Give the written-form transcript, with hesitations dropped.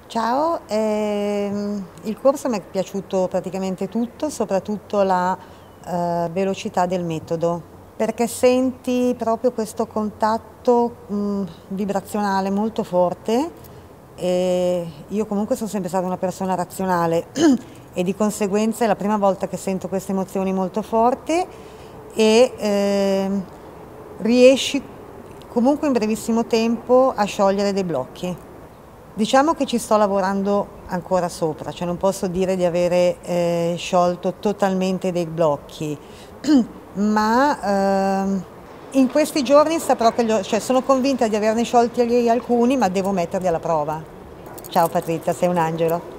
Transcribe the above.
Ciao, il corso mi è piaciuto praticamente tutto, soprattutto la velocità del metodo, perché senti proprio questo contatto vibrazionale molto forte e io comunque sono sempre stata una persona razionale e di conseguenza è la prima volta che sento queste emozioni molto forti e riesci comunque in brevissimo tempo a sciogliere dei blocchi. Diciamo che ci sto lavorando ancora sopra, cioè non posso dire di avere sciolto totalmente dei blocchi, ma in questi giorni saprò cioè sono convinta di averne sciolti alcuni, ma devo metterli alla prova. Ciao Patrizia, sei un angelo.